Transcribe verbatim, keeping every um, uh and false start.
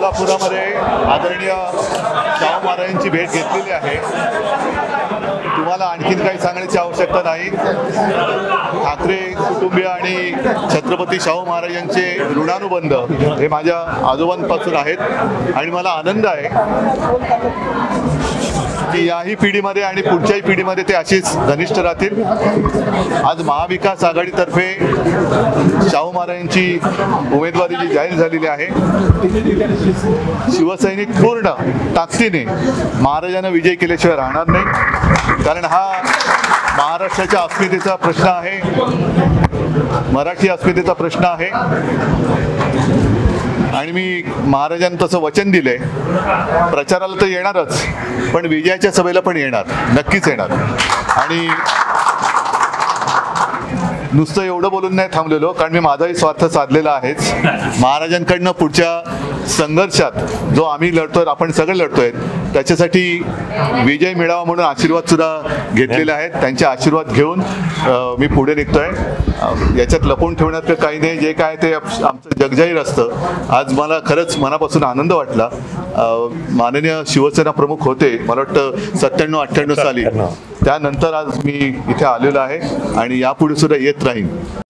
सोलापुरामध्ये आदरणीय शाहू महाराजांची भेट घेतलेली आहे। तुम्हाला आणखीन काही सांगण्याची आवश्यकता नाही। ठाकरे कुटुंबीय आणि छत्रपती शाहू महाराजांचे ऋणानुबंध हे माझ्या आजोबांपासून आहेत आणि मला आनंद आहे की याही पिढीमध्ये आणि पुढच्याही पिढीमध्ये ते अशीच घनिष्ठ राहतील। आज महाविकास आघाडीतर्फे शाहू महाराजांची उमेदवारी जी जाहीर झालेली आहे, शिवसैनिक पूर्ण ताकदीने महाराजांना विजय केल्याशिवाय राहणार नाही, कारण हा महाराष्ट्राच्या अस्मितेचा प्रश्न आहे, मराठी अस्मितेचा प्रश्न आहे। आणि मी महाराजांना तसं वचन दिलंय, प्रचाराला तर येणारच पण विजयाच्या सभेला पण येणार, नक्कीच येणार। आणि नुसतं एवढं बोलून नाही थांबलेलो, कारण मी माझाही स्वार्थ साधलेला आहेच। महाराजांकडनं पुढच्या संघर्षात जो आम्ही लढतोय, आपण सगळे लढतोय, त्याच्यासाठी विजय मिळावा म्हणून आशीर्वाद सुद्धा घेतलेले आहेत। त्यांचे आशीर्वाद घेऊन मी पुढे निघतोय। याच्यात लपवून ठेवण्यात काही नाही, जे काय ते आमचं जगजाहीर असतं। आज मला खरंच मनापासून आनंद वाटला। माननीय शिवसेना प्रमुख होते मला वाटतं सत्त्याण्णव अठ्ठ्याण्णव साली, त्यानंतर आज मी इथे आलेलो आहे आणि यापुढे सुद्धा येत राहीन।